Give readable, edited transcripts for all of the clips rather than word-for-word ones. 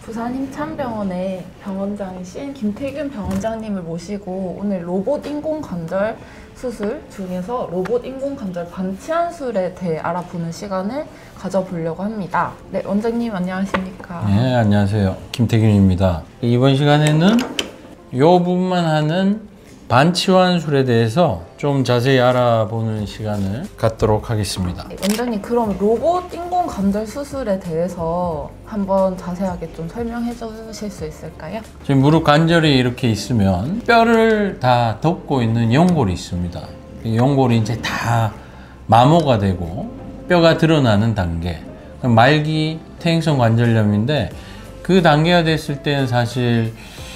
부산 힘찬병원의 병원장이신 김태균 병원장님을 모시고 오늘 로봇 인공관절 수술 중에서 로봇 인공관절 반치환술에 대해 알아보는 시간을 가져보려고 합니다. 네, 원장님 안녕하십니까? 네, 안녕하세요. 김태균입니다. 이번 시간에는 이 부분만 하는 반치환술에 대해서 좀 자세히 알아보는 시간을 갖도록 하겠습니다. 네, 원장님 그럼 로봇 인공관절 수술에 대해서 한번 자세하게 좀 설명해 주실 수 있을까요? 지금 무릎 관절이 이렇게 있으면 뼈를 다 덮고 있는 연골이 있습니다. 이 연골이 이제 다 마모가 되고 뼈가 드러나는 단계, 말기 퇴행성 관절염인데 그 단계가 됐을 때는 사실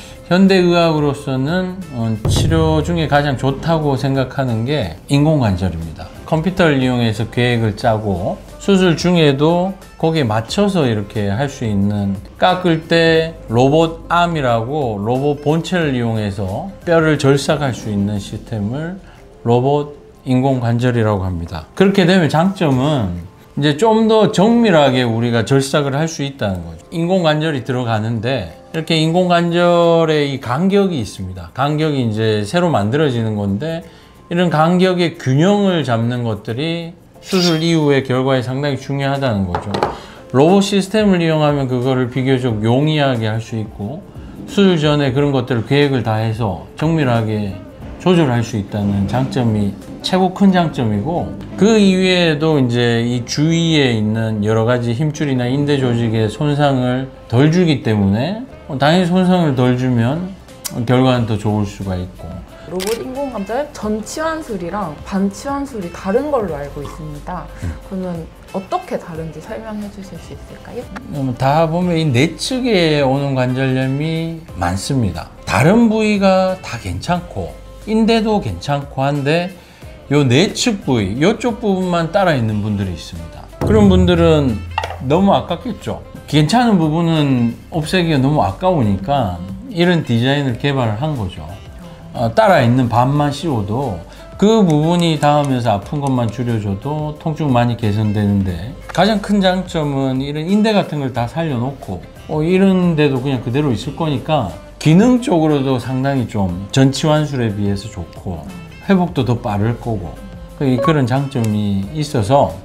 현대의학으로서는 치료 중에 가장 좋다고 생각하는 게 인공관절입니다. 컴퓨터를 이용해서 계획을 짜고 수술 중에도 거기에 맞춰서 이렇게 할 수 있는, 깎을 때 로봇 암이라고 로봇 본체를 이용해서 뼈를 절삭할 수 있는 시스템을 로봇 인공관절이라고 합니다. 그렇게 되면 장점은 이제 좀 더 정밀하게 우리가 절삭을 할 수 있다는 거죠. 인공관절이 들어가는데 이렇게 인공관절의 이 간격이 있습니다. 간격이 이제 새로 만들어지는 건데 이런 간격의 균형을 잡는 것들이 수술 이후의 결과에 상당히 중요하다는 거죠. 로봇 시스템을 이용하면 그거를 비교적 용이하게 할 수 있고 수술 전에 그런 것들을 계획을 다 해서 정밀하게 조절할 수 있다는 장점이 최고 큰 장점이고, 그 이외에도 이제 이 주위에 있는 여러 가지 힘줄이나 인대 조직에 손상을 덜 주기 때문에 당연히 손상을 덜 주면 결과는 더 좋을 수가 있고. 로봇 인공관절 전치환술이랑 반치환술이 다른 걸로 알고 있습니다. 그러면 어떻게 다른지 설명해 주실 수 있을까요? 다 보면 이 내측에 오는 관절염이 많습니다. 다른 부위가 다 괜찮고 인대도 괜찮고 한데 요 내측 부위, 요쪽 부분만 따라 있는 분들이 있습니다. 그런 분들은 너무 아깝겠죠. 괜찮은 부분은 없애기가 너무 아까우니까 이런 디자인을 개발을 한 거죠. 따라 있는 반만 씌워도 그 부분이 닿으면서 아픈 것만 줄여줘도 통증 많이 개선되는데, 가장 큰 장점은 이런 인대 같은 걸 다 살려놓고 이런 데도 그냥 그대로 있을 거니까 기능적으로도 상당히 좀 전치환술에 비해서 좋고 회복도 더 빠를 거고 그런 장점이 있어서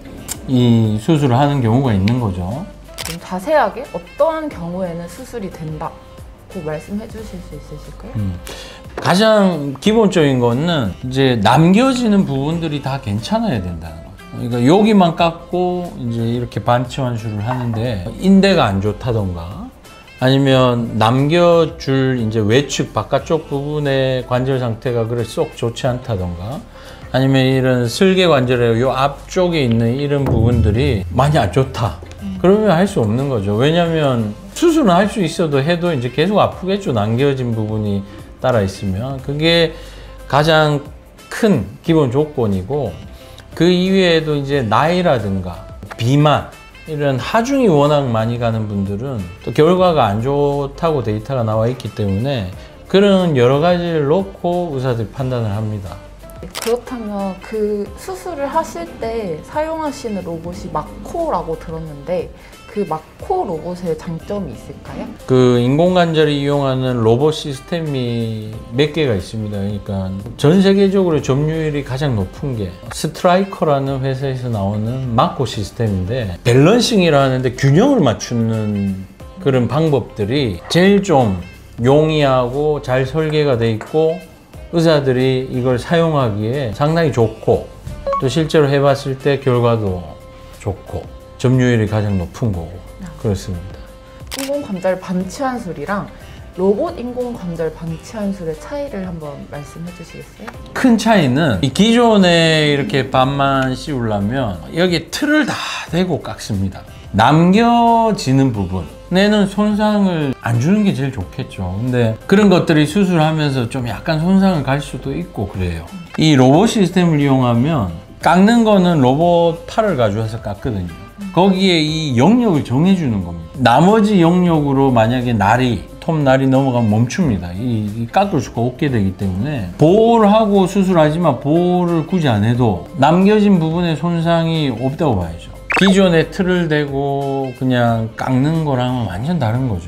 이 수술을 하는 경우가 있는 거죠. 좀 자세하게 어떠한 경우에는 수술이 된다고 말씀해 주실 수 있으실까요? 가장 기본적인 거는 이제 남겨지는 부분들이 다 괜찮아야 된다는 거예요. 그러니까 여기만 깎고 이제 이렇게 반치환술을 하는데 인대가 안 좋다던가 아니면 남겨줄 이제 외측 바깥쪽 부분의 관절 상태가 그래 쏙 좋지 않다던가 아니면 이런 슬개 관절의 요 앞쪽에 있는 이런 부분들이 많이 안 좋다. 그러면 할 수 없는 거죠. 왜냐면 수술은 할 수 있어도 해도 이제 계속 아프겠죠. 남겨진 부분이 따라 있으면. 그게 가장 큰 기본 조건이고, 그 이외에도 이제 나이라든가 비만 이런 하중이 워낙 많이 가는 분들은 또 결과가 안 좋다고 데이터가 나와 있기 때문에 그런 여러 가지를 놓고 의사들이 판단을 합니다. 그렇다면 그 수술을 하실 때 사용하시는 로봇이 마코라고 들었는데 그 마코 로봇의 장점이 있을까요? 그 인공관절을 이용하는 로봇 시스템이 몇 개가 있습니다. 그러니까 전 세계적으로 점유율이 가장 높은 게 스트라이커라는 회사에서 나오는 마코 시스템인데, 밸런싱이라 하는데 균형을 맞추는 그런 방법들이 제일 좀 용이하고 잘 설계가 돼 있고 의사들이 이걸 사용하기에 상당히 좋고 또 실제로 해봤을 때 결과도 좋고 점유율이 가장 높은 거고 그렇습니다. 인공관절 반치환술이랑 로봇 인공관절 반치환술의 차이를 한번 말씀해 주시겠어요? 큰 차이는 이 기존에 이렇게 반만 씌우려면 여기에 틀을 다 대고 깎습니다. 남겨지는 부분에는 손상을 안 주는 게 제일 좋겠죠. 근데 그런 것들이 수술하면서 좀 약간 손상을 갈 수도 있고 그래요. 이 로봇 시스템을 이용하면 깎는 거는 로봇 팔을 가져와서 깎거든요. 거기에 이 영역을 정해주는 겁니다. 나머지 영역으로 만약에 톱날이 넘어가면 멈춥니다. 이 깎을 수가 없게 되기 때문에 보호를 하고 수술하지만 보호를 굳이 안 해도 남겨진 부분의 손상이 없다고 봐야죠. 기존에 틀을 대고 그냥 깎는 거랑은 완전 다른 거죠, 이게.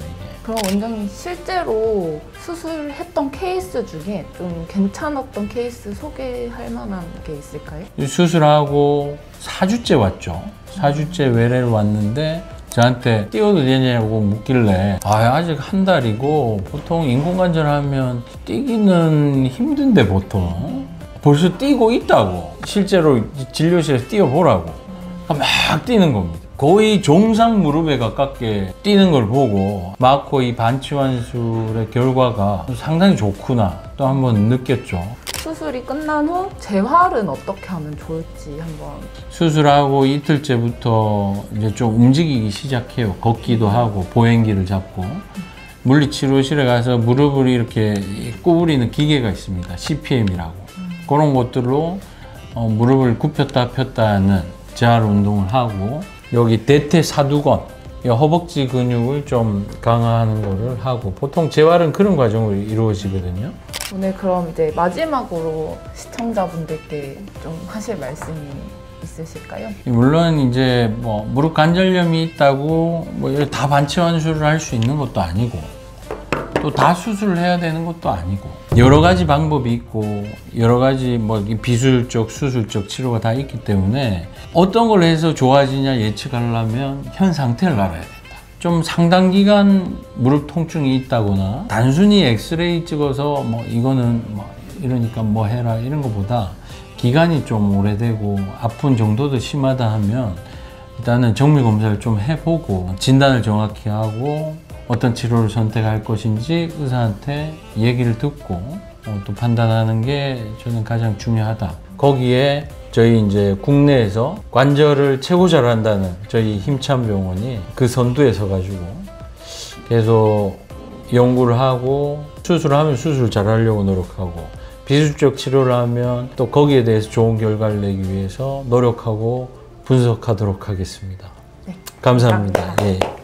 그럼 원장님 실제로 수술했던 케이스 중에 좀 괜찮았던 케이스 소개할 만한 게 있을까요? 수술하고 4주째 왔죠. 4주째 외래를 왔는데 저한테 뛰어도 되냐고 묻길래 아직 한 달이고 보통 인공관절하면 뛰기는 힘든데 보통 벌써 뛰고 있다고 실제로 진료실에서 뛰어보라고 막 뛰는 겁니다. 거의 정상 무릎에 가깝게 뛰는 걸 보고 마코 이 반치환술의 결과가 상당히 좋구나 또 한번 느꼈죠. 수술이 끝난 후 재활은 어떻게 하면 좋을지 한번. 수술하고 이틀째부터 이제 좀 움직이기 시작해요. 걷기도 하고 보행기를 잡고 물리치료실에 가서 무릎을 이렇게 구부리는 기계가 있습니다. CPM이라고 그런 것들로 무릎을 굽혔다 폈다 하는 재활 운동을 하고 여기 대퇴사두근 허벅지 근육을 좀 강화하는 거를 하고 보통 재활은 그런 과정으로 이루어지거든요. 오늘 그럼 이제 마지막으로 시청자분들께 좀 하실 말씀이 있으실까요? 물론 이제 뭐 무릎 관절염이 있다고 뭐 다 반치환술을 할 수 있는 것도 아니고 또 다 수술을 해야 되는 것도 아니고 여러 가지 방법이 있고 여러 가지 뭐 비술적, 수술적 치료가 다 있기 때문에 어떤 걸 해서 좋아지냐 예측하려면 현 상태를 알아야 된다. 좀 상당 기간 무릎 통증이 있다거나 단순히 엑스레이 찍어서 뭐 이거는 뭐 이러니까 뭐 해라 이런 것보다 기간이 좀 오래되고 아픈 정도도 심하다 하면 일단은 정밀 검사를 좀 해보고 진단을 정확히 하고 어떤 치료를 선택할 것인지 의사한테 얘기를 듣고 또 판단하는 게 저는 가장 중요하다. 거기에 저희 이제 국내에서 관절을 최고 잘한다는 저희 힘찬 병원이 그 선두에 서가지고 계속 연구를 하고 수술을 하면 수술 잘하려고 노력하고 비술적 치료를 하면 또 거기에 대해서 좋은 결과를 내기 위해서 노력하고 분석하도록 하겠습니다. 네, 감사합니다. 감사합니다. 예.